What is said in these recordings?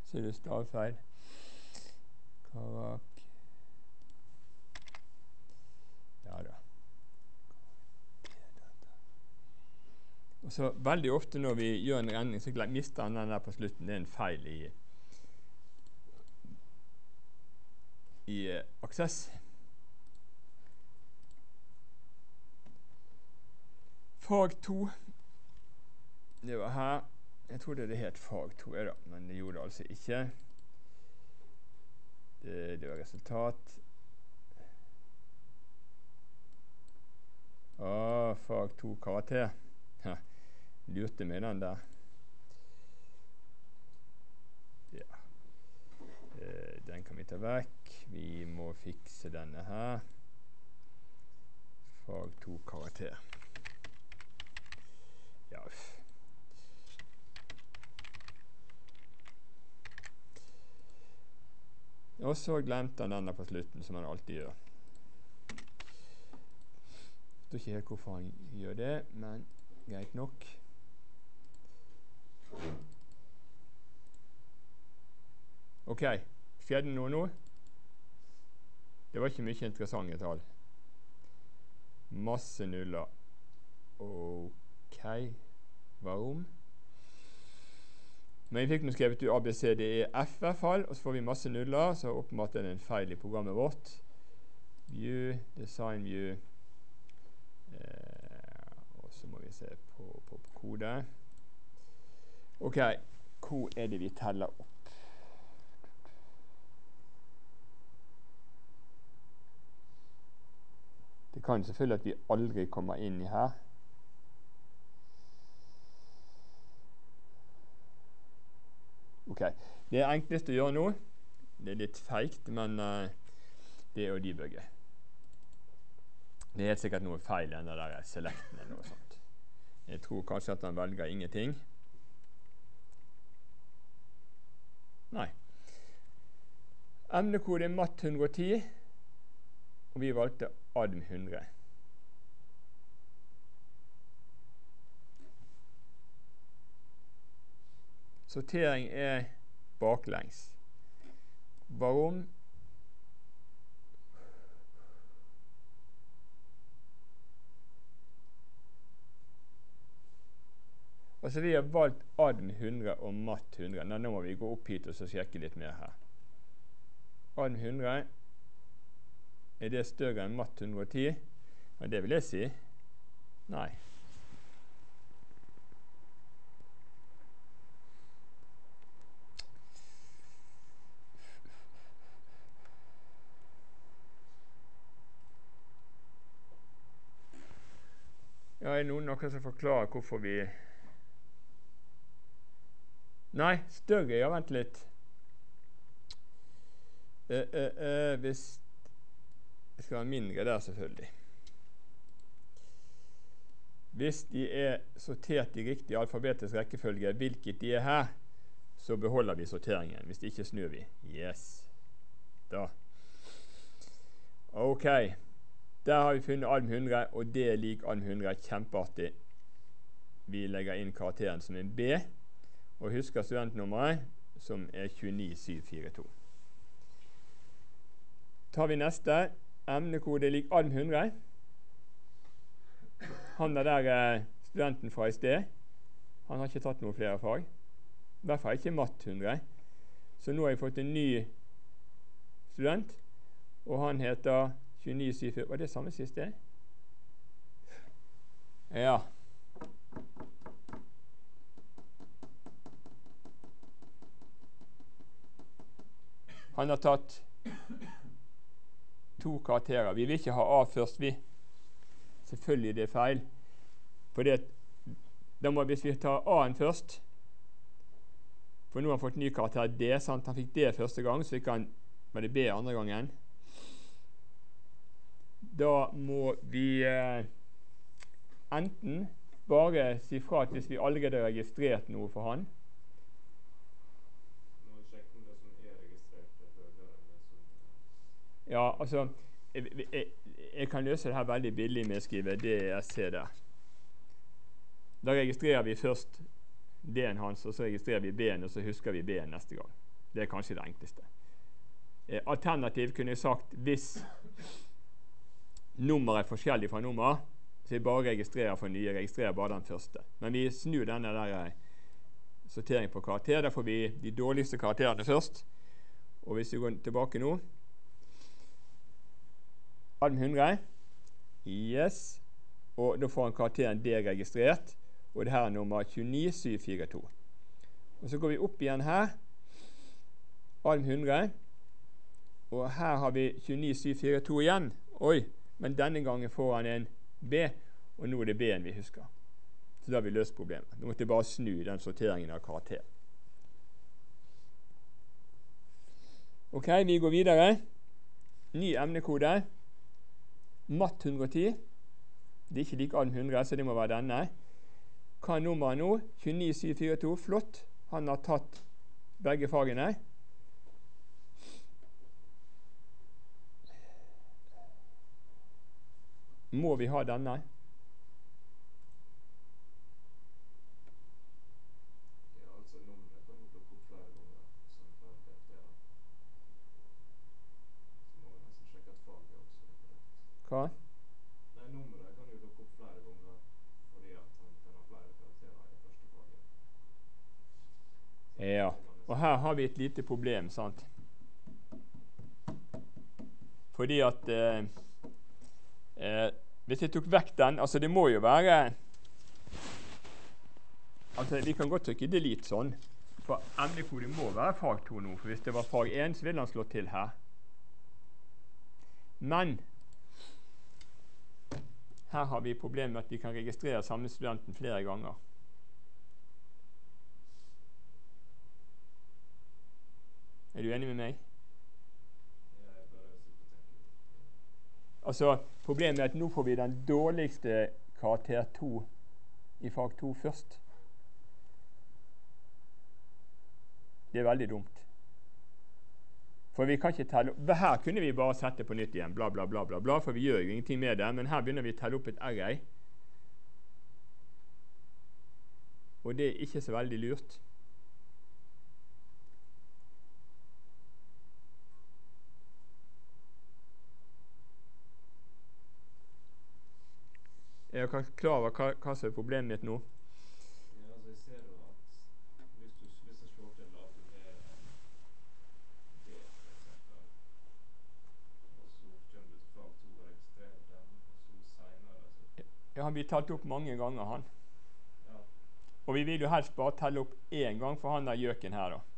Så er det stavfeil. Ja da. Og så veldig ofte når vi gjør en regning, så mister han den der på slutten. Det er en feil i Access. Fag 2. Det var her. Jeg trodde det het fag 2, ja da, men det gjorde det altså ikke. Det var resultat. Fag 2 karakter. Ja, lurte meg den der. Ja. Den kan vi ta vekk. Vi må fikse denne her. Fag 2 karakter. Ja. Og så glemte han denne på slutten, som han alltid gjør. Jeg vet ikke helt hvorfor han gjør det, men greit nok. Ok, skjedde noe nå? Det var ikke mye interessante tall. Masse nuller. Ok, varom? Men vi fikk nå skrevet ut ABCDEF i hvert fall, og så får vi masse nuller, så åpenbart er det en feil i programmet vårt. View, design view. Og så må vi se på kode. Ok, hvor er det vi teller opp? Det kan selvfølgelig at vi aldri kommer inn i her. Ok, det er enklest å gjøre nå. Det er litt feigt, men det er å debugge. Det er helt sikkert noe feil i den der selecten eller noe sånt. Jeg tror kanskje at han velger ingenting. Nei. Emnekode er MAT 110, og vi valgte ADM 100. Sortering er baklengs. Varom? Altså vi har valgt ADM 100 og MAT 100. Nå må vi gå opp hit og så sjekke litt mer her. ADM 100, er det større enn MAT 110? Ja, det vil jeg si. Nei. Ja, er det noen som forklarer hvorfor vi... Nei, større, ja, vent litt. Hvis det skal være mindre der, selvfølgelig. Hvis de er sortert i riktig alfabetisk rekkefølge, hvilket de er her, så beholder vi sorteringen. Hvis ikke snur vi. Yes. Da. Ok. Der har vi funnet ADM 100, og det er lik ADM 100. Kjempeartig. Vi legger inn karakteren som en B, og husker studentnummeret, som er 29742. Tar vi neste. Emnekode lik ADM 100. Han der studenten fra i sted, han har ikke tatt noen flere fag. I hvert fall ikke MAT 100. Så nå har jeg fått en ny student, og han heter 29742. Var det samme siste? Ja. Han har tatt 2 karakterer. Vi vil ikke ha A først, vi. Selvfølgelig det er feil. For hvis vi tar A-en først, for nå har han fått ny karakter D, sant? Han fikk D første gang, så var det B andre gangen. Da må vi enten bare si fra at hvis vi allerede har registrert noe for han. Må sjekke om det som er registrert høyere enn det som... Ja, altså, jeg kan løse det her veldig billig med å skrive DSC der. Da registrerer vi først D-en hans, og så registrerer vi B-en, og så husker vi B-en neste gang. Det er kanskje det enkleste. Alternativt kunne jeg sagt hvis nummeret er forskjellig fra nummer, så jeg bare registrerer for nye, registrerer bare den første. Men vi snur denne der sortering på karakter. Da får vi de dårligste karakterene først. Og hvis vi går tilbake nå, album 100, yes, og da får han karakteren D-registrert, og det her er nummer 29742. Og så går vi opp igjen her, album 100, og her har vi 29742 igjen. Oi, men denne gangen får han en B, og nå er det B-en vi husker. Så da har vi løst problemet. Nå måtte jeg bare snu den sorteringen av karakter. Ok, vi går videre. Ny emnekode. Matt 110. Det er ikke like album 100, så det må være denne. Hva er nummeret nå? 29742. Flott. Han har tatt begge fagene. Må vi ha denne? Ja, altså nummeret kan jo dukke opp flere ganger som flere karakterer. Så må vi nesten sjekke at faget også er korrekt. Hva? Nei, nummeret kan jo dukke opp flere ganger fordi at han kan ha flere karakterer i det første faget. Så Ja, så kan og det- her har vi et lite problem, sant? Fordi at hvis jeg tok vekk den, altså det må jo være, altså vi kan godt trykke delete sånn, for emnekode må være fag 2 nå, for hvis det var fag 1 så ville han slå til her. Men her har vi problemet med at vi kan registrere samme studenten flere ganger. Er du enig med meg? Jeg bare sitter og tenker litt. Altså, problemet er at nå får vi den dårligste karakter 2 i fag 2 først. Det er veldig dumt. For vi kan ikke telle opp. Her kunne vi bare sette på nytt igjen, bla, bla, bla, bla, bla, for vi gjør jo ingenting med det, men her begynner vi å telle opp et array. Og det er ikke så veldig lurt. Er dere klar over hva som er problemet mitt nå? Ja, altså jeg ser jo at hvis jeg slår til at du er en D, for eksempel, og så kommer du til fag 2 og registrerer den, og så senere så Ja, han blir talt opp mange ganger, han. ja, Og vi vil jo helst bare telle opp én gang for han der gjøken her, da.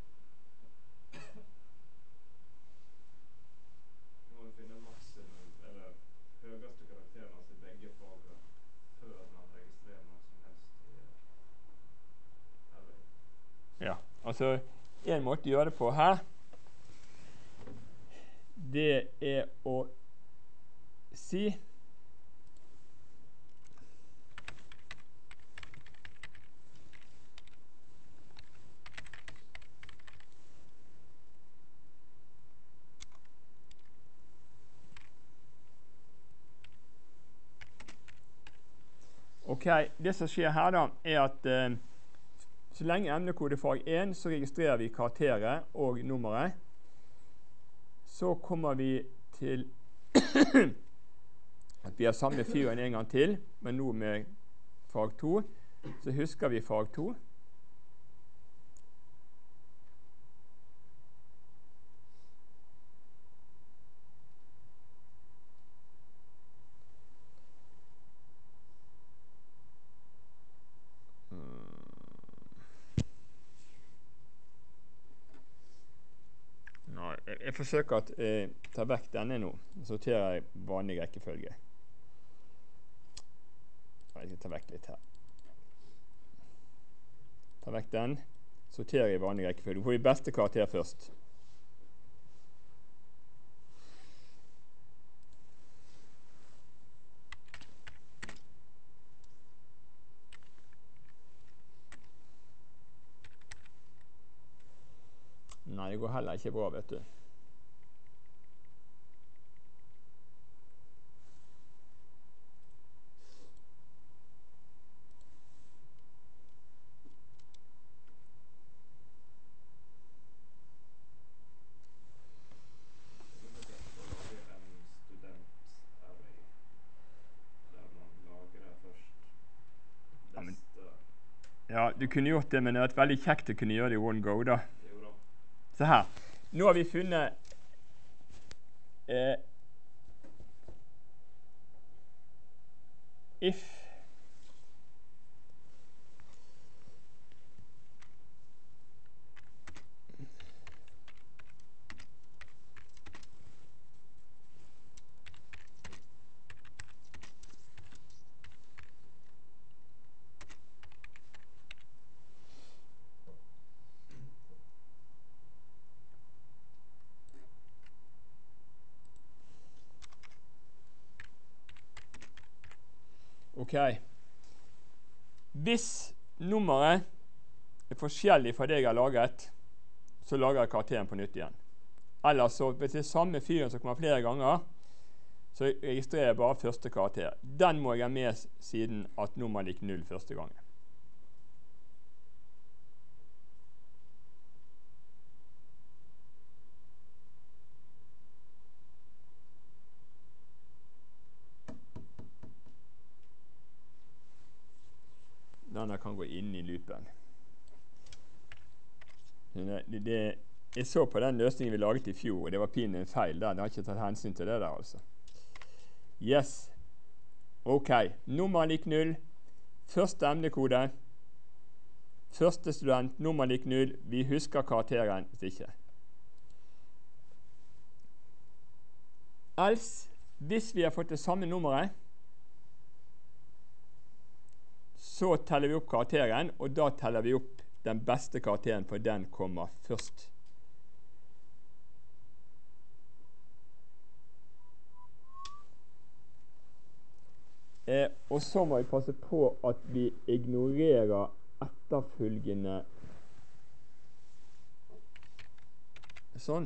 nå må du finne maksimum, eller høyeste karakteren altså i begge fagene, før man registrerer noe som helst i array. Ja, altså en måte å gjøre det på her, det er å si Ok, det som skjer her da, er at så lenge emnekode fag 1, så registrerer vi karakteret og nummeret. Så kommer vi til at vi har samme fyren en gang til, men nå med fag 2. Så husker vi fag 2. Jeg forsøker å ta vekk denne nå, og sorterer i vanlig rekkefølge. Jeg skal ta vekk litt her. Ta vekk den, sorterer i vanlig rekkefølge. Får vi beste karakter først. Nei, det går heller ikke bra, vet du. Ja, du kunne gjort det, men det hadde vært veldig kjekt å kunne gjøre det i one go, da. Jo da. Se her. Nå har vi funnet if Ok. Hvis nummeret er forskjellig fra det jeg har laget, så lager jeg karakteren på nytt igjen. Ellers så, hvis det er samme fyren som kommer flere ganger, så registrerer jeg bare første karakter. Den må jeg ha med siden at nummer lik 0 første gangen. Denne kan gå inn i loopen. Jeg så på den løsningen vi laget i fjor, og det var pinlig en feil der. Det har ikke tatt hensyn til det der, altså. Yes. Ok. Nummer lik 0. Første emnekode. Første student, nummer lik 0. Vi husker karakteren, hvis ikke. Else, hvis vi har fått det samme nummeret, så teller vi opp karakteren, og da teller vi opp den beste karakteren, for den kommer først. Og så må vi passe på at vi ignorerer etterfølgende sånn.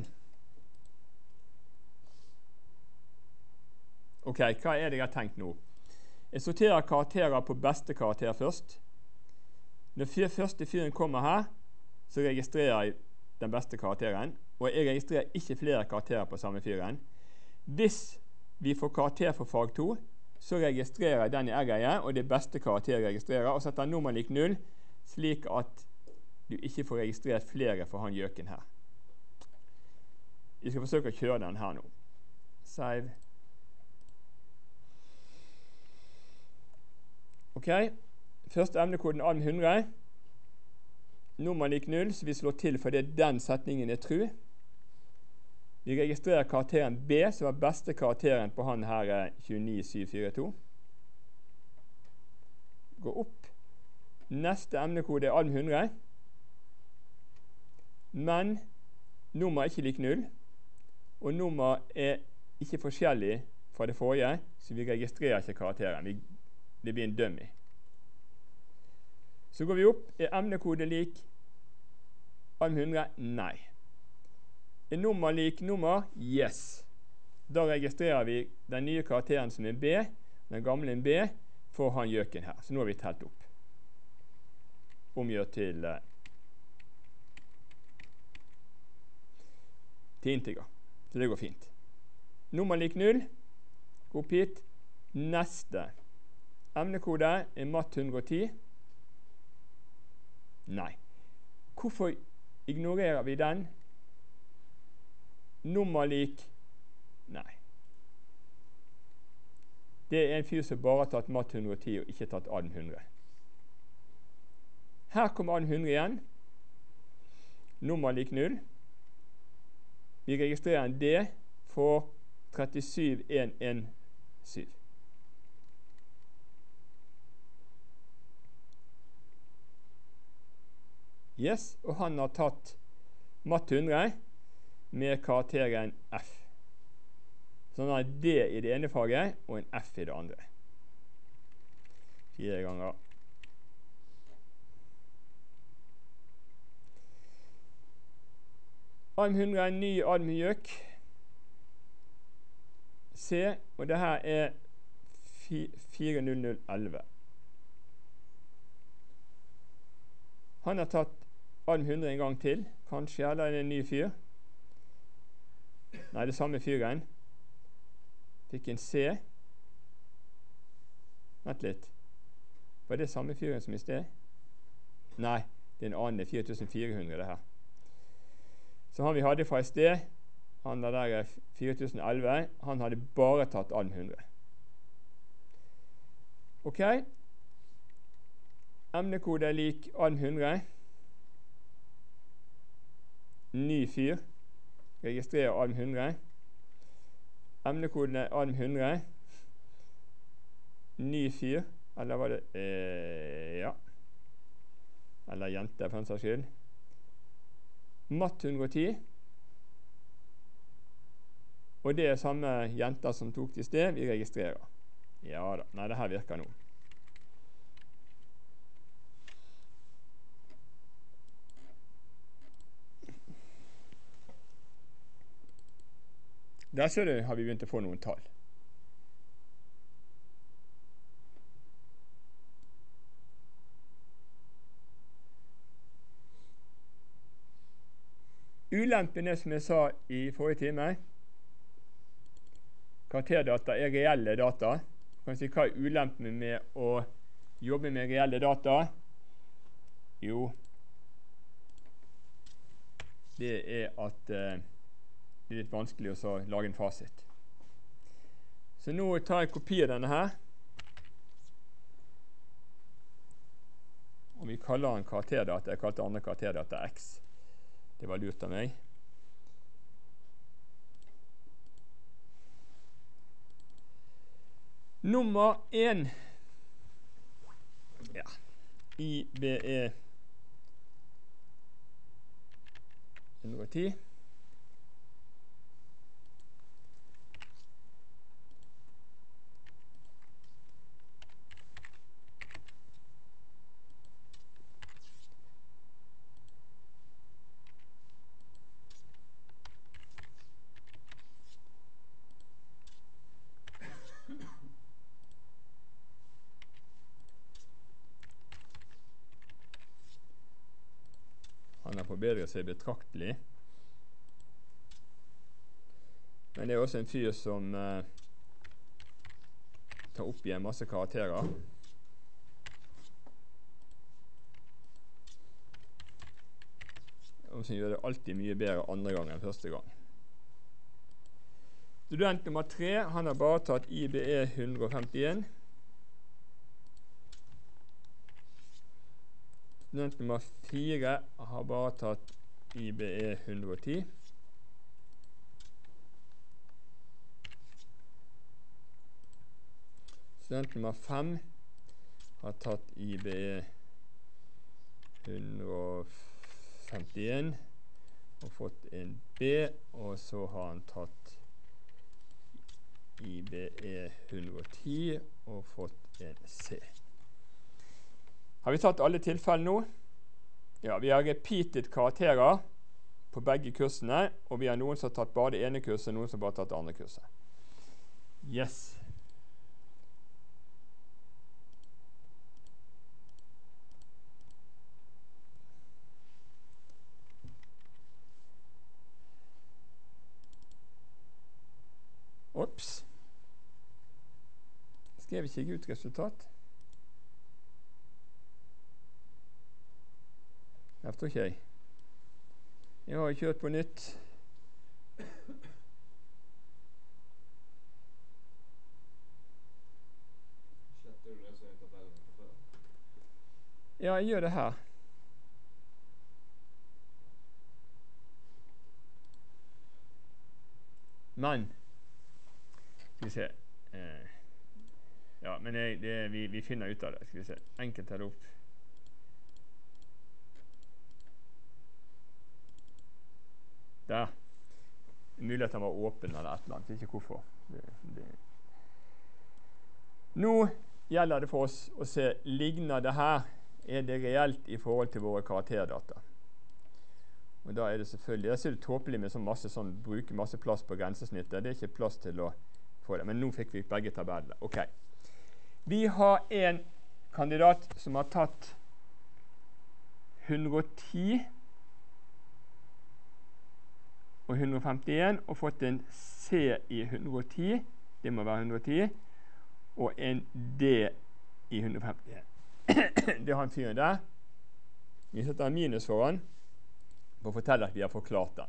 Ok, hva er det jeg har tenkt nå? Jeg sorterer karakterer på beste karakter først. Når første fyren kommer her, så registrerer jeg den beste karakteren, og jeg registrerer ikke flere karakterer på samme fyren. Hvis vi får karakter for fag 2, så registrerer jeg den i R-greie, og det beste karakter jeg registrerer, og setter nummer lik 0, slik at du ikke får registrert flere for han gjøken her. Vi skal forsøke å kjøre den her nå. Save. Ok, første emnekoden ALM 100, nummer lik 0, så vi slår til fordi den setningen er true. Vi registrerer karakteren B, som var beste karakteren på han her 29742. Gå opp. Neste emnekode er ALM 100, men nummer er ikke lik 0, og nummer er ikke forskjellig fra det forrige, så vi registrerer ikke karakteren. Det blir en dummy. Så går vi opp. Er emnekode lik ALM 100? Nei. Er nummer lik nummer? Yes. Da registrerer vi den nye karakteren som er B, den gamle en B, for han gjøken her. Så nå har vi telt opp. Omgjør til integer. Så det går fint. Nummer lik 0. Gå opp hit. Neste. Emnekode er MAT 110. Nei. Hvorfor ignorerer vi den? Nummer lik? Nei. Det er en fyr som bare har tatt MAT 110 og ikke tatt ALM 100. Her kommer ALM 100 igjen. Nummer lik 0. Vi registrerer en D for 37117. Yes, og han har tatt MAT 100 med karakteren F. Sånn at D i det ene faget og en F i det andre. 4 ganger. ALM 100 er en ny ALM gjøk. C, og det her er 40011. Han har tatt ALM 100 en gang til, kanskje, eller er det en ny fyr? Nei, det er samme fyren. Fikk en C. Vent litt. Var det samme fyren som i sted? Nei, det er en annen. Det er 4400 det her. Så han vi hadde fra i sted, han der er 4011, han hadde bare tatt ALM 100. Ok. Emnekode er lik ALM 100. Ny fyr. Registrerer ALM 100. Emnekoden er ALM 100. Ny fyr. Eller var det ja. Eller jente, for en saks skyld. Matt 110. Og det er samme jenter som tok til sted. Vi registrerer. Ja da. Nei, det her virker nå. Der ser du, har vi begynt å få noen tall. Ulempen er, som jeg sa i forrige time, karakterdata er reelle data. Kan si, hva er ulempen med å jobbe med reelle data? Jo, det er at det er litt vanskelig å lage en fasit. Så nå tar jeg kopi av denne her. Og vi kaller den karakterdata. Jeg kalte andre karakterdata X. Det var lurt av meg. Nummer 1. Ja. IBE 110. Han har forbedret seg betraktelig. Men det er også en fyr som tar opp igjen masse karakterer. Og som gjør det alltid mye bedre andre gang enn første gang. Student nummer 3, han har bare tatt IBE 151. Student nummer 4 har bare tatt IBE 110. Student nummer 5 har tatt IBE 151 og fått en B, og så har han tatt IBE 110 og fått en C. Har vi tatt alle tilfellene nå? Ja, vi har repeated karakterer på begge kursene, og vi har noen som har tatt bare det ene kurset, og noen som bare har tatt det andre kurset. Yes. Ops. Skrev ikke ut resultat? Jeg forstår ikke jeg. Jeg har kjørt på nytt. Sletter du det så i tabellen på før? Ja, jeg gjør det her. Men skal vi se. Ja, men vi finner ut av det. Skal vi se. Enkelt tar det opp. Der. Muligheten var åpen eller et eller annet. Ikke hvorfor. Nå gjelder det for oss å se, ligner det her, er det reelt i forhold til våre karakterdata. Og da er det selvfølgelig, jeg ser det tåpelig med bruke masse plass på grensesnittet. Det er ikke plass til å få det, men nå fikk vi begge tabellene. Ok. Vi har en kandidat som har tatt 110 og 151 og fått en C i 110, det må være 110, og en D i 151. Det har en fyr der. Vi setter en minus foran for å fortelle at vi har forklart den.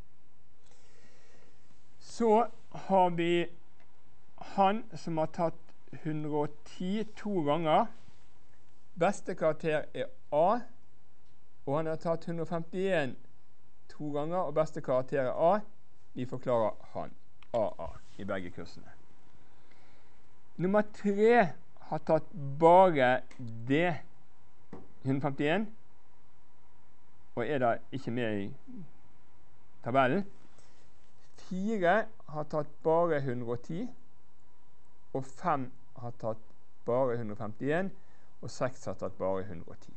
Så har vi han som har tatt 110 2 ganger. Beste karakter er A, og han har tatt 151 2 ganger, og beste karakter er A. Vi forklarer han, AA, i begge kursene. Nummer 3 har tatt bare D, 151, og er da ikke med i tabellen. 4 har tatt bare 110, og 5 har tatt bare 151, og 6 har tatt bare 110.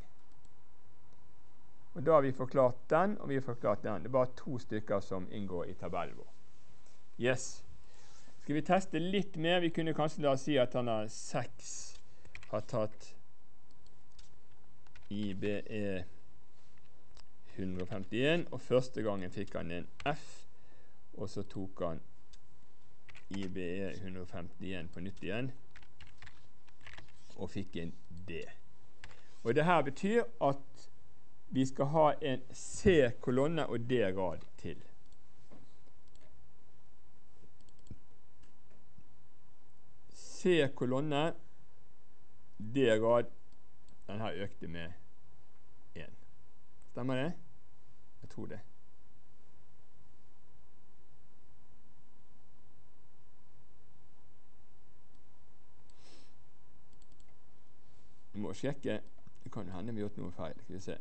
Og da har vi forklart den, og vi har forklart den. Det er bare 2 stykker som inngår i tabellen vår. Yes. Skal vi teste litt mer? Vi kunne kanskje da si at han har 6 har tatt IBE 151, og første gangen fikk han en F, og så tok han IBE 151 på nytt igjen, og fikk en D. Og det her betyr at vi skal ha en C-kolonne og D-rad til. C-kolonne, D-rad, den her økte med 1. Stemmer det? Jeg tror det. Vi må sjekke. Det kan hende vi har gjort noe feil. Skal vi se.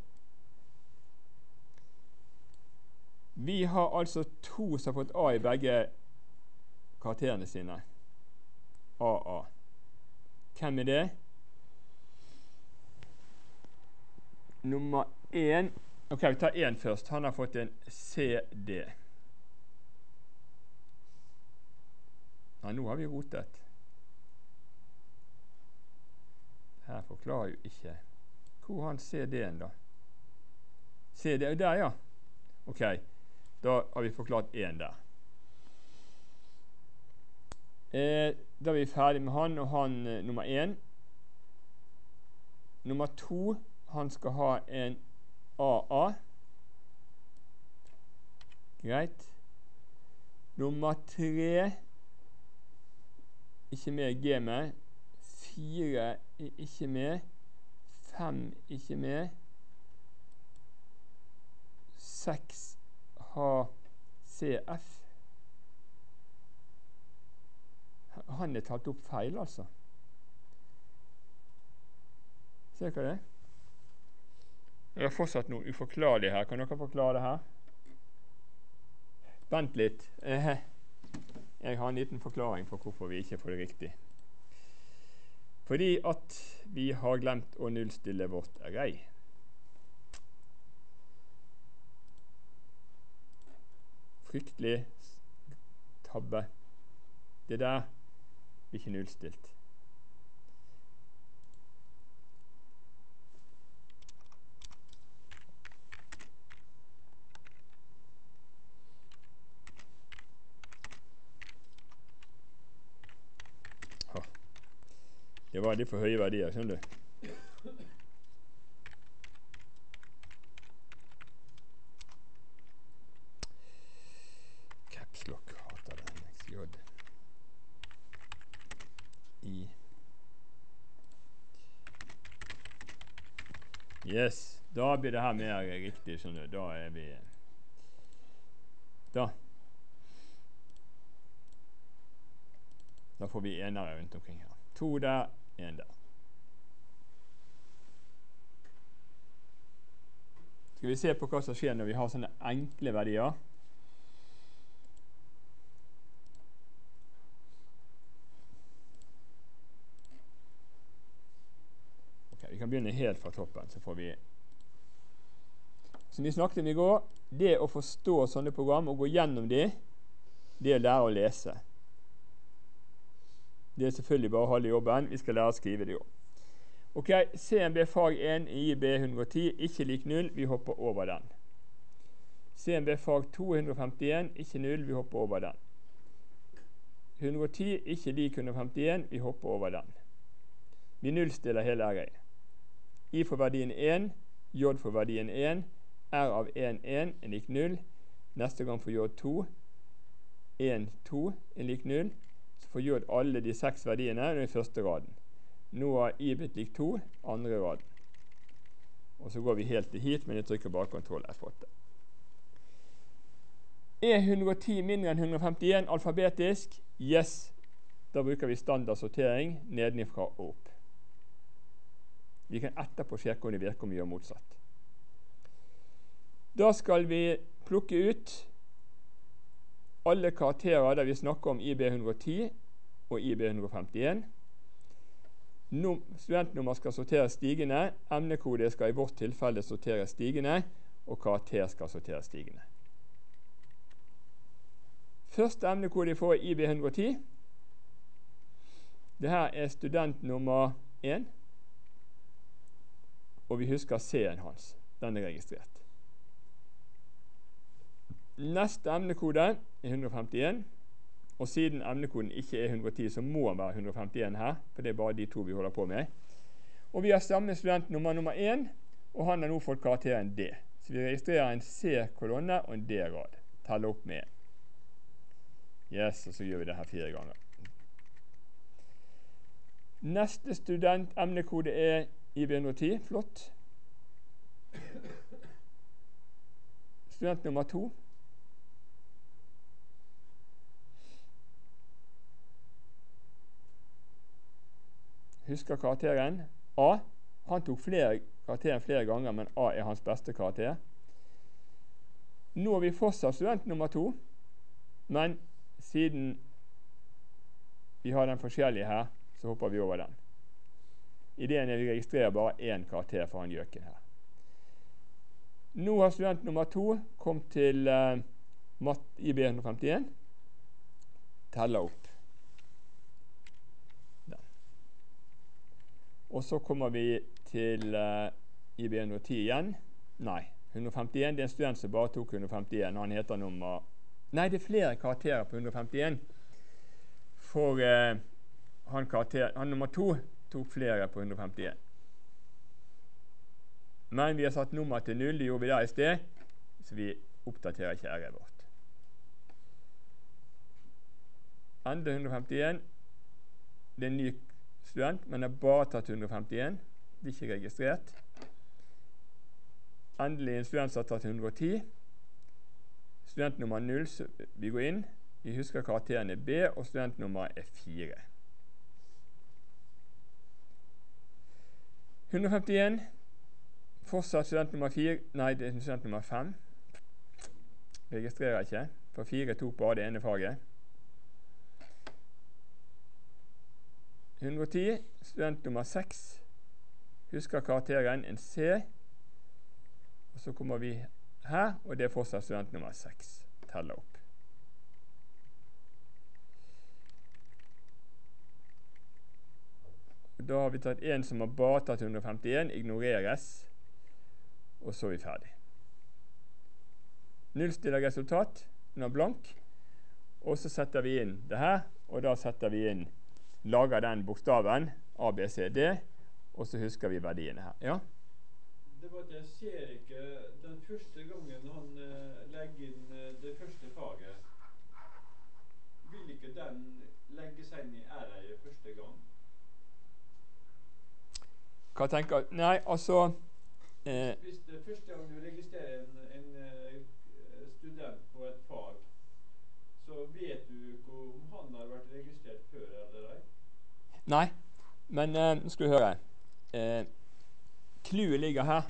Vi har altså 2 som har fått A i begge karakterene sine. AA. Hvem er det? Nummer 1. Ok, vi tar 1 først. Han har fått en CD. Ja, nå har vi rotet. Her forklarer jo ikke. Hvor har han CD-en da? CD er jo der, ja. Ok, da har vi forklart 1 der. Da er vi ferdig med han, og han nummer 1. Nummer 2, han skal ha en AA. Greit. Nummer 3, ikke med G med. 4 er ikke med. 5 ikke med. 6 har CF. Han er tatt opp feil, altså. Ser dere det? Det er fortsatt noe uforklarlig her. Kan dere forklare det her? Vent litt. Jeg har en liten forklaring på hvorfor vi ikke får det riktig. Fordi at vi har glemt å nullstille vårt array. Fryktelig tabbe. Det der blir ikke nullstilt. Det var litt for høye verdier, skjønner du. Caps lock hater den. XJ. I. Yes, da blir det her mer riktig, skjønner du. Da er vi... Da får vi enere rundt omkring her. 2 der, 1 der. Skal vi se på hva som skjer når vi har sånne enkle verdier. Ok, vi kan begynne helt fra toppen, så får vi... Som vi snakket om i går, det å forstå sånne program og gå gjennom det, det er å lære å lese. Det er selvfølgelig bare å holde jobben. Vi skal lære å skrive det jo. Ok, CMB fag 1 i IB 110, ikke lik 0, vi hopper over den. CMB fag 2 151, ikke 0, vi hopper over den. 110, ikke lik 151, vi hopper over den. Vi nullstiller hele array. I for verdien 1, J for verdien 1, R av 1, 1 er lik 0. Neste gang for J2, 1, 2 er lik 0. Så får J alle de 6 verdiene i første raden. Nå har I blitt lik 2, andre raden. Og så går vi helt til hit, men jeg trykker bare Ctrl F8. Er 110 mindre enn 151 alfabetisk? Yes. Da bruker vi standard sortering nedenifra og opp. Vi kan etterpå sjekke om det virker om vi gjør motsatt. Da skal vi plukke ut alle karakterer der vi snakker om IB110 og IB151. Studentnummer skal sorteres stigende, emnekode skal i vårt tilfelle sorteres stigende, og karakter skal sorteres stigende. Første emnekode vi får er IB110. Dette er student nummer 1, og vi husker C-en hans. Den er registrert. Neste emnekode er 151, og siden emnekoden ikke er 110, så må den være 151 her, for det er bare de to vi holder på med. Og vi har samme student nummer 1, og han har nå fått karakteren D. Så vi registrerer en C-kolonne og en D-rad. Teller opp med 1. Yes, og så gjør vi det her 4 ganger. Neste student emnekode er IB110. Flott. Student nummer 2. Husker karakteren A. Han tok karakteren flere ganger, men A er hans beste karakter. Nå har vi fortsatt student nummer 2, men siden vi har den forskjellige her, så hopper vi over den. Ideen er at vi registrerer bare én karakter for han gjøken her. Nå har student nummer 2 kommet til IB151. Teller opp. Den. Og så kommer vi til IB110 igjen. Nei, 151. Det er en student som bare tok 151. Han heter nummer... Nei, det er flere karakterer på 151. For han nummer 2 tok flere på 151. Men vi har satt nummer til 0, det gjorde vi der i sted, så vi oppdaterer ikke R-et vårt. Ende 151. Det er en ny student, men det er bare tatt 151. Det er ikke registrert. Endelig en student som har tatt 110. Student nummer 0, så vi går inn. Vi husker karakteren er B, og studentnummer er 4. 151. Fortsatt student nummer 4. Nei, det er student nummer 5. Registrerer ikke, for 4 tok bare det ene faget. 110. Student nummer 6. Husker karakteren en C. Og så kommer vi her, og det er fortsatt student nummer 6. Teller opp. Da har vi tatt en som har bare tatt 151, ignoreres, og så er vi ferdig. Nullstiller resultat, den er blank, og så setter vi inn det her, og da setter vi inn, lager den bokstaven, A, B, C, D, og så husker vi verdiene her. Ja? Det var at jeg ser ikke den første gangen han legger inn det første faget. Vil ikke den legge seg inn i R-et første gang? Hva tenker du? Nei, altså... Hvis det første gang du registrerer en student på et fag, så vet du ikke om han har vært registrert før eller ei? Nei, men nå skal du høre. Clouet ligger her.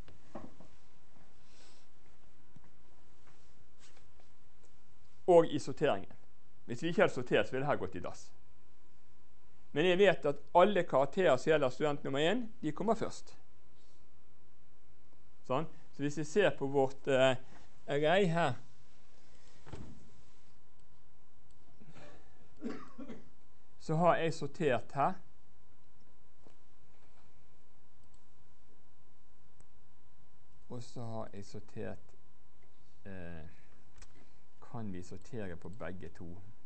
Og i sorteringen. Hvis vi ikke hadde sortert, så ville dette gått i dass. Men jeg vet at alle karakterer som gjelder student nummer 1, de kommer først. Sånn. Så hvis vi ser på vårt array her, så har jeg sortert her. Og så har jeg sortert kan vi sortere på begge to?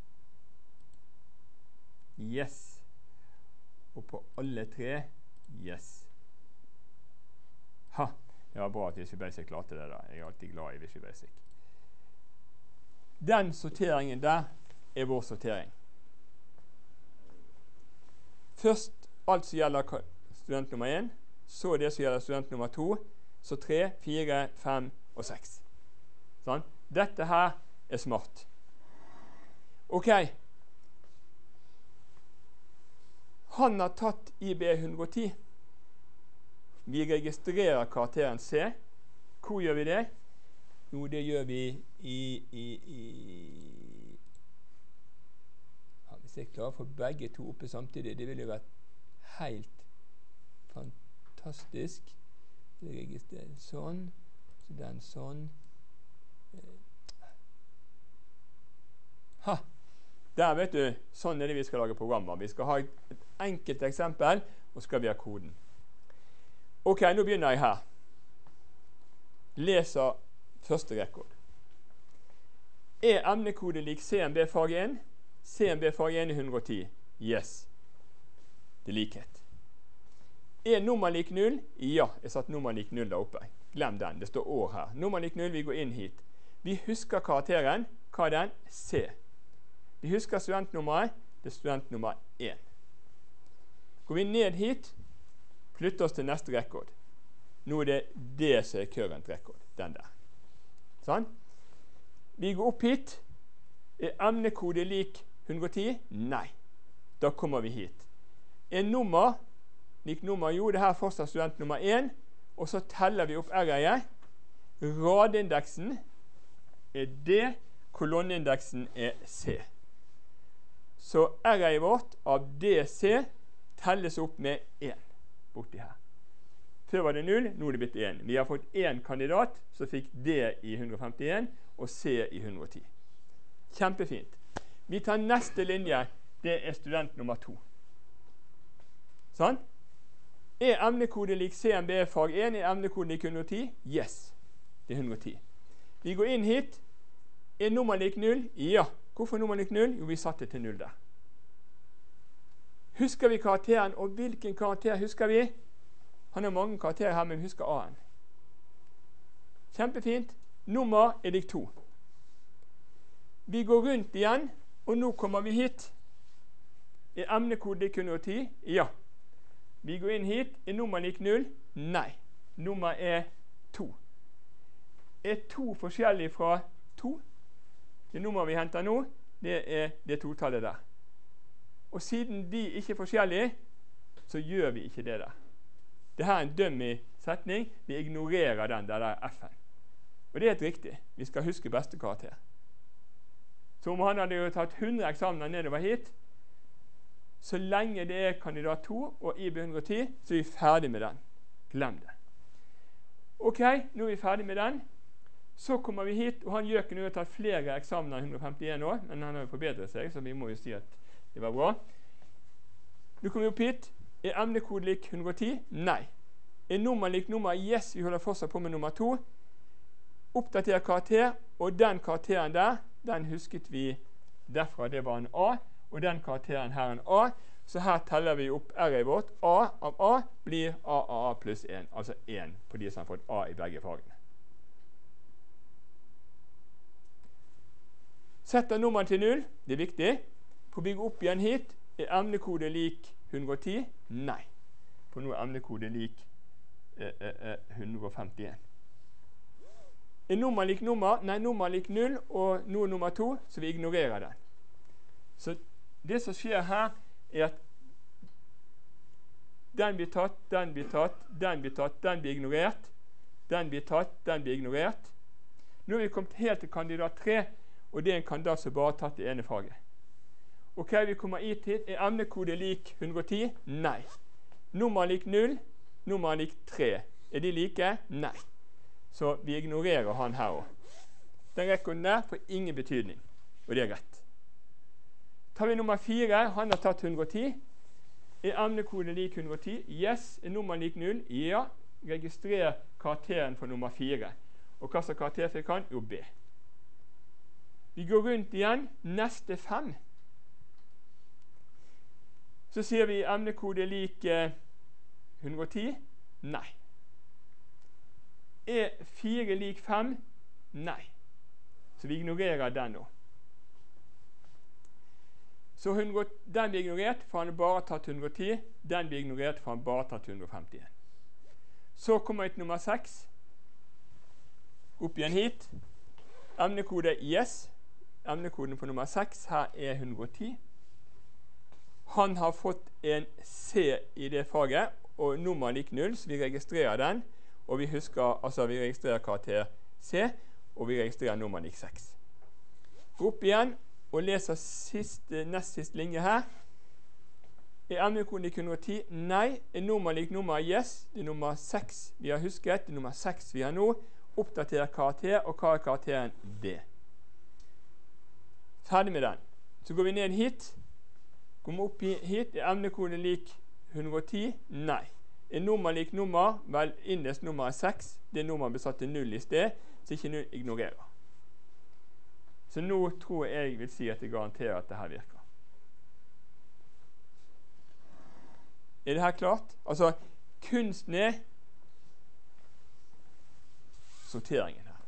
Yes. Og på alle tre? Yes. Ha! Det var bra at Visual Basic klarte det da. Jeg er alltid glad i Visual Basic. Den sorteringen der er vår sortering. Først alt som gjelder student nummer 1, så det som gjelder student nummer 2, så 3, 4, 5 og 6. Sånn? Dette her er smart. Ok. Han har tatt IB 110. Vi registrerer karakteren C. Hvor gjør vi det? Jo, det gjør vi ja, hvis jeg klarer å få begge to oppe samtidig, det ville jo vært helt fantastisk. Det registrerer sånn, så den sånn. Ha! Der vet du, sånn er det vi skal lage programmer. Vi skal ha et enkelt eksempel, og skal vi ha koden. Ok, nå begynner jeg her. Leser første rekord. Er emnekode lik CMB fag 1? CMB fag 1 er 110. Yes. Det er likhet. Er nummer lik 0? Ja, jeg satt nummer lik 0 der oppe. Glem den, det står år her. Nummer lik 0, vi går inn hit. Vi husker karakteren. Hva er den? C. Vi husker studentnummeret. Det er student nummer 1. Går vi ned hit, flytter oss til neste rekord. Nå er det som er current rekord. Den der. Sånn? Vi går opp hit. Er emnekode lik 110? Nei. Da kommer vi hit. Er nummer lik nummer? Jo, det her er fortsatt student nummer 1. Og så teller vi opp R-eiet. Radindeksen er D. Kolonneindeksen er C. Så R-eiet vårt av DC telles opp med 1 borti her. Før var det 0, nå er det blitt 1. Vi har fått 1 kandidat som fikk D i 151 og C i 110. Kjempefint. Vi tar neste linje. Det er student nummer 2. Sånn? Er emnekode lik CMB fag 1? Er emnekode lik 110? Yes. Det er 110. Vi går inn hit. Er nummer lik 0? Ja. Hvorfor nummer lik 0? Jo, vi satte til 0 der. Husker vi karakteren, og hvilken karakter husker vi? Han har mange karakterer her, men vi husker A-en. Kjempefint. Nummer er lik 2. Vi går rundt igjen, og nå kommer vi hit. Er emnekode lik 110? Ja. Vi går inn hit. Er nummer lik 0? Nei. Nummer er 2. Er 2 forskjellig fra 2? Det nummeret vi henter nå, det er det totallet der. Og siden de ikke er forskjellige, så gjør vi ikke det der. Dette er en dummy setning. Vi ignorerer den der F-en. Og det er helt riktig. Vi skal huske beste karakter. Så om han hadde jo tatt 100 eksamener nedover hit, så lenge det er kandidat 2 og IB 110, så er vi ferdig med den. Glem det. Ok, nå er vi ferdig med den. Så kommer vi hit, og han Jøken har tatt flere eksamener enn 151 år, men han har jo forbedret seg, så vi må jo si at det var bra. Nå kommer vi opp hit. Er emnekode lik 110? Nei. Er nummer lik nummer? Yes, vi holder fortsatt på med nummer 2. Oppdater karakter, og den karakteren der, den husket vi derfra, det var en A, og den karakteren her er en A, så her teller vi opp R-et vårt. A av A blir A pluss 1, altså 1 på de som har fått A i begge fagene. Setter nummeren til 0, det er viktig. For vi går opp igjen hit. Er emnekode lik 110? Nei. For nå er emnekode lik 151. Er nummer lik nummer? Nei, nummer lik 0, og nå er nummer 2, så vi ignorerer den. Så det som skjer her, er at den blir tatt, den blir tatt, den blir tatt, den blir ignorert. Den blir tatt, den blir ignorert. Nå er vi kommet helt til kandidat 3, og det er en kandidat som bare har tatt det ene faget. Ok, vi kommer hit. Er emnekode lik 110? Nei. Nummer lik 0, nummer lik 3. Er de like? Nei. Så vi ignorerer han her også. Den rekorden der får ingen betydning, og det er rett. Tar vi nummer 4, han har tatt 110. Er emnekode lik 110? Yes. Er nummer lik 0? Ja. Registrer karakteren for nummer 4. Og hva slags karakter fikk han? Jo, B. Vi går rundt igjen. Neste 5. Så sier vi emnekode lik 110. Nei. Er 4 lik 5? Nei. Så vi ignorerer den nå. Så den blir ignorert, for han har bare tatt 110. Den blir ignorert, for han bare tatt 151. Så kommer vi til nummer 6. Opp igjen hit. Emnekode yes. Emnekoden på nummer 6 her er 110. Han har fått en C i det faget, og nummer lik 0, så vi registrerer den. Og vi husker, altså vi registrerer karakter C, og vi registrerer nummer lik 6. Gå opp igjen og leser nest siste linje her. Er emnekoden lik 110? Nei. Er nummer lik nummer? Yes. Det er nummer 6 vi har husket. Det er nummer 6 vi har nå. Oppdaterer karakter, og hva er karakteren? D. Ferdig med den. Så går vi ned hit. Kommer opp hit. Er emnekoden lik 110? Nei. Er nummer lik nummer? Vel, innerst nummer er 6. Det nummer ble satt til 0 i sted, så ikke 0 ignorerer. Så nå tror jeg vil si at jeg garanterer at det her virker. Er det her klart? Altså, kunsten er sorteringen her.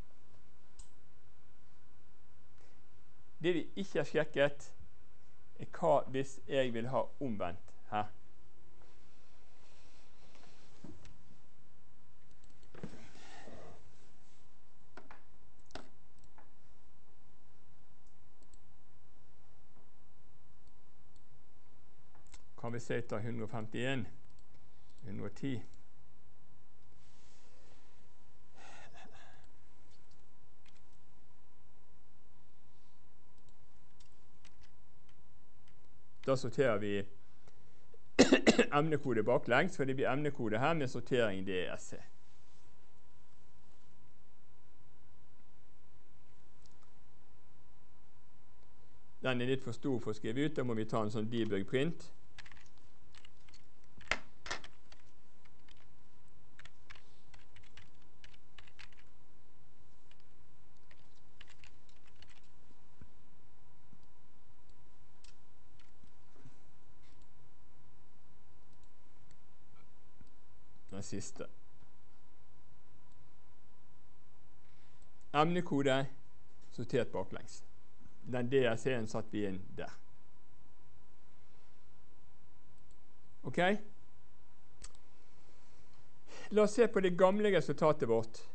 Det vi ikke har sjekket, er hva hvis jeg vil ha omvendt her. Kan vi si ta 151, 110. Da sorterer vi emnekode baklengs, for det blir emnekode her med sortering DSC. Den er litt for stor for å skrive ut, da må vi ta en sånn debug print. Den siste. Emnekode sortert baklengs. Den DSC-en satt vi inn der. Ok? La oss se på det gamle resultatet vårt.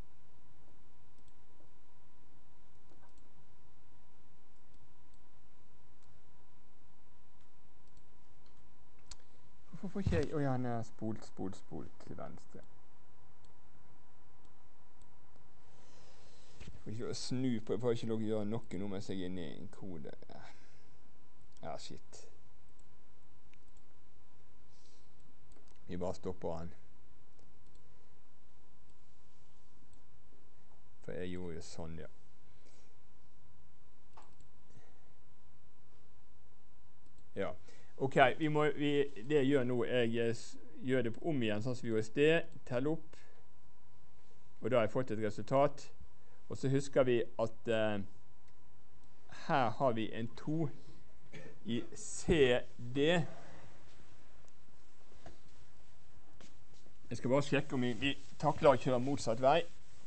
Hvorfor får ikke jeg... Å ja, han er spolt til venstre. Jeg får ikke snu på, jeg får ikke lov å gjøre noe nå mens jeg er inne i en kode. Ja, shit. Vi bare stopper han. For jeg gjorde jo sånn, ja. Ja. Ok, det jeg gjør nå, jeg gjør det om igjen, sånn som vi gjorde i sted. Tell opp. Og da har jeg fått et resultat. Og så husker vi at her har vi en 2 i CD. Jeg skal bare sjekke om vi takler å kjøre motsatt vei.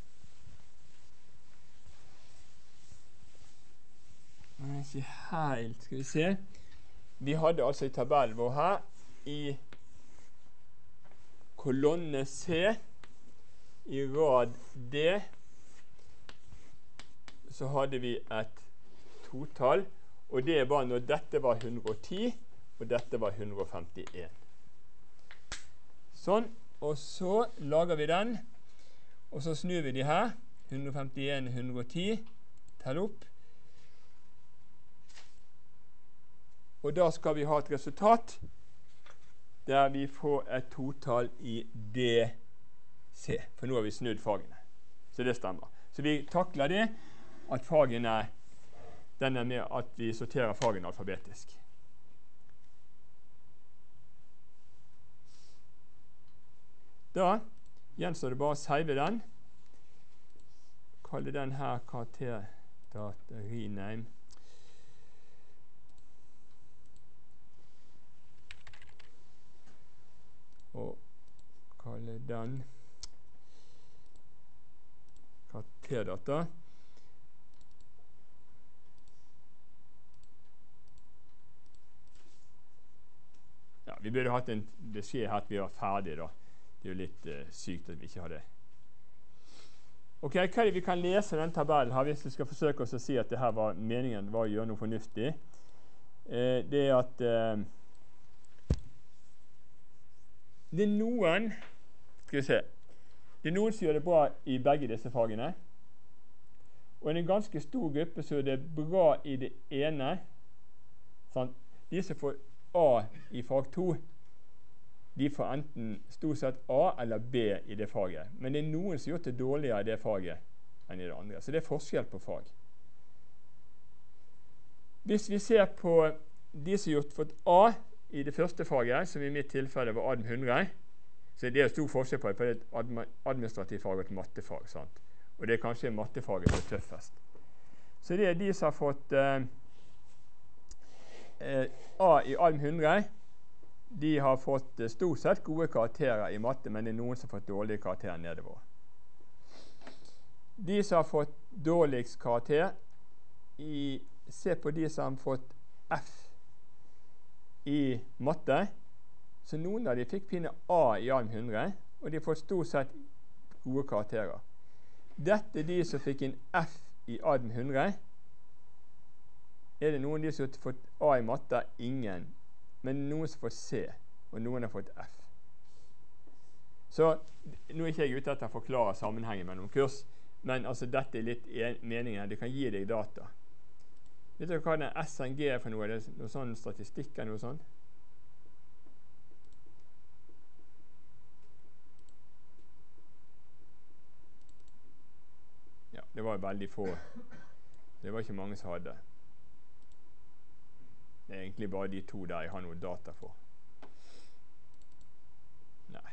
Men ikke helt, skal vi se. Vi hadde altså i tabellen vår her, i kolonne C, i rad D, så hadde vi et totall, og det var når dette var 110, og dette var 151. Sånn, og så lager vi den, og så snur vi de her, 151, 110, tell opp. Og da skal vi ha et resultat der vi får et totall i DC, for nå har vi snudd fagene. Så det stemmer. Så vi takler det, at fagene, den er med at vi sorterer fagene alfabetisk. Da gjenstår det bare å save den. Kalle den her karakter data rename. Og kalle den karakterdata. Ja, vi burde hatt en beskjed her at vi var ferdige da. Det er jo litt sykt at vi ikke har det. Ok, hva er det vi kan lese i den tabellen her, hvis vi skal forsøke oss å si at det her var meningen var å gjøre noe fornuftig? Det er at det er noen, skal vi se, det er noen som gjør det bra i begge disse fagene, og en ganske stor gruppe som gjør det bra i det ene. Sant? De som får A i fag 2, de får enten stort sett A eller B i det faget. Men det er noen som gjør det dårligere i det faget enn i det andre. Så det er forskjell på fag. Hvis vi ser på de som har fått A i det første faget, som i mitt tilfelle var Adm 100, så er det stor forskjell på et administrativt fag og et mattefag. Sant? Og det er kanskje mattefaget som er tøffest. Så det er de som har fått A i Adm 100, de har fått stort sett gode karakterer i matte, men det er noen som har fått dårlige karakterer nedover. De som har fått dårligst karakter, se på de som har fått F i matte. Så noen av de fikk pinne A i Adm 100, og de har fått stort sett gode karakterer. Dette er de som fikk en F i Adm 100. Er det noen av de som har fått A i matte? Ingen. Men noen som får C, og noen har fått F. Så nå er ikke jeg ute etter å forklare sammenhengen mellom kurs, men altså dette er litt meningen. Det kan gi deg data. Vet dere hva den SNG er for noe? Er det noe sånn statistikk eller noe sånt? Ja, det var veldig få. Det var ikke mange som hadde. Det er egentlig bare de to der jeg har noe data for. Nei.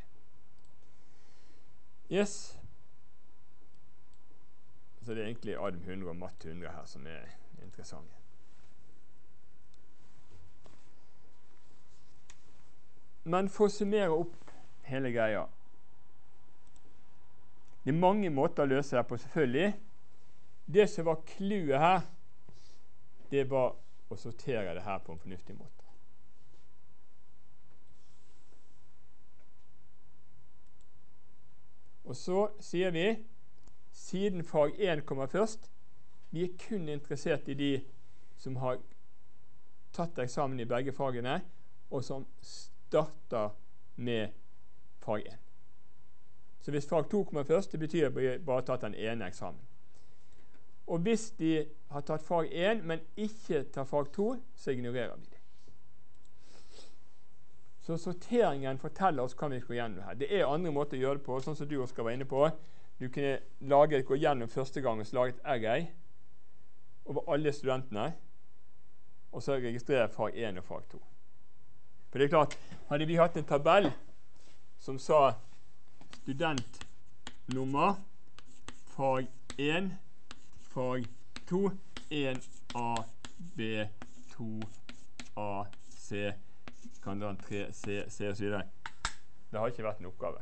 Yes. Så det er egentlig Adm 100 og Matt 100 her som er interessante. Men for å summere opp hele greia. Det er mange måter å løse det på, selvfølgelig. Det som var clouet her, det var å sortere det her på en fornuftig måte. Og så sier vi, siden fag 1 kommer først, vi er kun interessert i de som har tatt eksamen i begge fagene, og som starter med fag 1. Så hvis fag 2 kommer først, det betyr at vi bare har tatt den ene eksamen. Og hvis de har tatt fag 1, men ikke tar fag 2, så ignorerer vi det. Så sorteringen forteller oss hva vi skal gjennom her. Det er andre måter å gjøre det på, sånn som du også var inne på. Du kunne gå gjennom første gang og lage et array over alle studentene, og så registrere fag 1 og fag 2. For det er klart, hadde vi hatt en tabell som sa studentnummer, fag 1, fag 2, 1A, B, 2A, C, kandidat 3, C og så videre. Det har ikke vært en oppgave.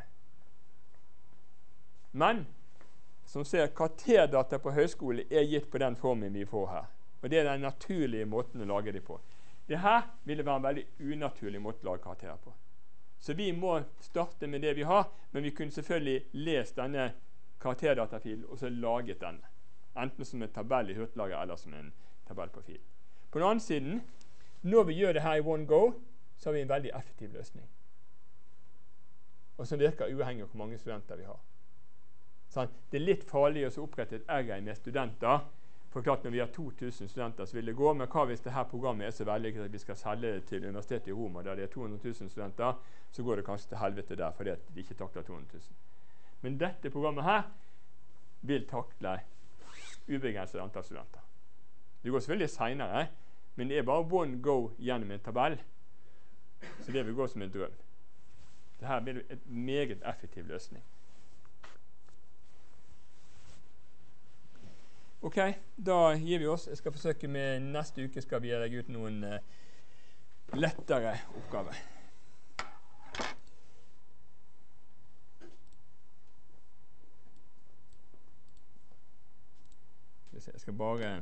Men, som ser, karakterdata på høyskole er gitt på den formen vi får her. Og det er den naturlige måten å lage det på. Det her ville være en veldig unaturlig måte å lage karakterer på. Så vi må starte med det vi har, men vi kunne selvfølgelig lest denne karakterdatafilen og så laget denne. Enten som en tabell i hurtiglager eller som en tabell på fil. På den andre siden, når vi gjør det her i one go, så har vi en veldig effektiv løsning. Og som virker uavhengig av hvor mange studenter vi har. Sånn, det er litt farlig å opprette et array med studenter. For klart, når vi har 2000 studenter, så vil det gå. Men hva hvis dette programmet er så vellykket at vi skal selge det til universitetet i Roma, der det er 200 000 studenter, så går det kanskje til helvete der, fordi de ikke takler 200 000. Men dette programmet her vil takle ubegrenset antall studenter. Det går selvfølgelig senere, men det er bare one go gjennom en tabell. Så det vil gå som en drøm. Dette blir en meget effektiv løsning. Ok, da gir vi oss. Jeg skal forsøke med neste uke skal vi legge ut noen lettere oppgaver. se, jeg skal bare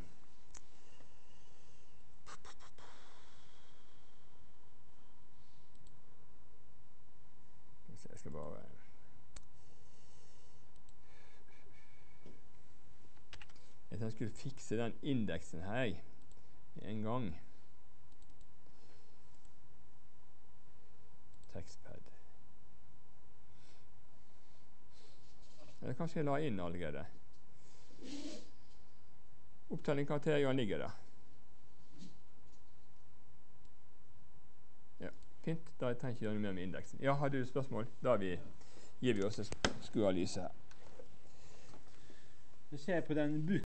jeg skal bare jeg tenkte jeg skulle fikse den indeksen her en gang. Tekstpad. Eller kanskje jeg la inn allerede. Opptelling karakter, ja, ligger der. Ja, fint. Da trenger jeg ikke gjøre noe mer med indeksen. Ja, har du spørsmål? Da gir vi oss en skru av lyset her. Du ser på den